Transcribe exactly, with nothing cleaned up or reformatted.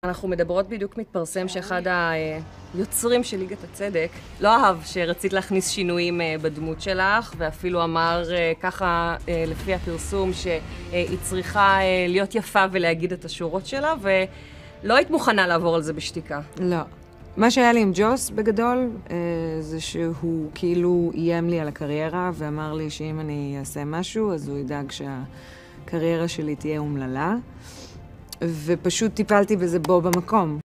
אנחנו מדברות בדיוק מתפרסם שאחד היוצרים של ליגת הצדק לא אהב שרצית להכניס שינויים בדמות שלך, ואפילו אמר ככה לפי הפרסום שהיא צריכה להיות יפה ולהגיד את השורות שלה, ולא היית מוכנה לעבור על זה בשתיקה. לא. מה שהיה לי עם ג'וס בגדול זה שהוא כאילו איים לי על הקריירה ואמר לי שאם אני אעשה משהו אז הוא ידאג שהקריירה שלי תהיה אומללה, ופשוט טיפלתי בזה בו במקום.